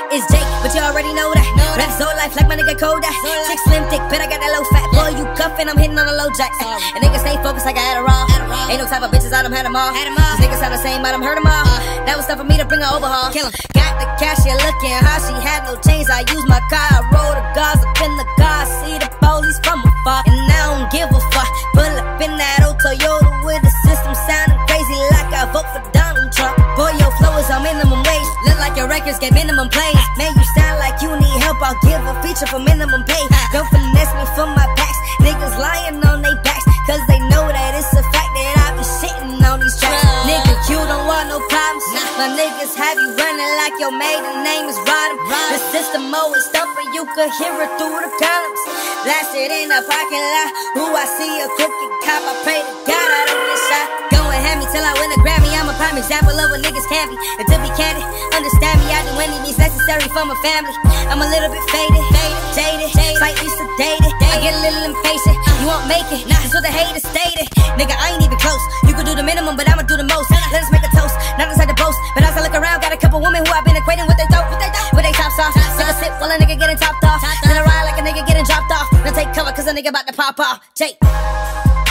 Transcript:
It's Jake, but you already know that. Rap Zoe life like my nigga Kodak. Chick slim thick, but I got that low fat. Boy, you cuffin', I'm hitting on the low jacks. And niggas stay focused like I had a raw. Ain't no type of bitches, I done had them all. These niggas sound the same, I done heard them all. That was stuff for me to bring her overhaul. Got the cash, she looking hot. She had no chains, I used my car. I roll the guards up in the car. See the police from afar, and I don't give a fuck. Pull up in that old Toyota with the system sounding crazy like I vote for Donald Trump. Boy, your flow is on minimum wage. Look like your records get minimum plays. Man, you sound like you need help, I'll give a feature for minimum pay. Don't finesse me for my backs. Niggas lying on they backs, cause they know that it's a fact that I be shitting on these tracks. Nigga, you don't want no problems. My niggas have you running like your maiden name is Rodham. The system always thumping, you could hear it through the columns. Blasted in the parking lot. Who I see a crooked cop, I pray to God I don't get shot. Go and have me till I win a Grammy. I'm a prime example of what niggas can be. And to be candid, understand me, I do any means necessary for my family. I'm a little bit faded, jaded, slightly sedated. I get a little impatient, you won't make it, that's what the haters stated. Nigga, I ain't even close. You could do the minimum, but I'ma do the most. Let us make a toast, not inside the boast. But as I look around, got a couple women who I've been equating with they dope, with they tops off. Take a sip while a nigga getting topped off. Then I ride like a nigga getting dropped off. Now take cover, cause a nigga about to pop off. Jake.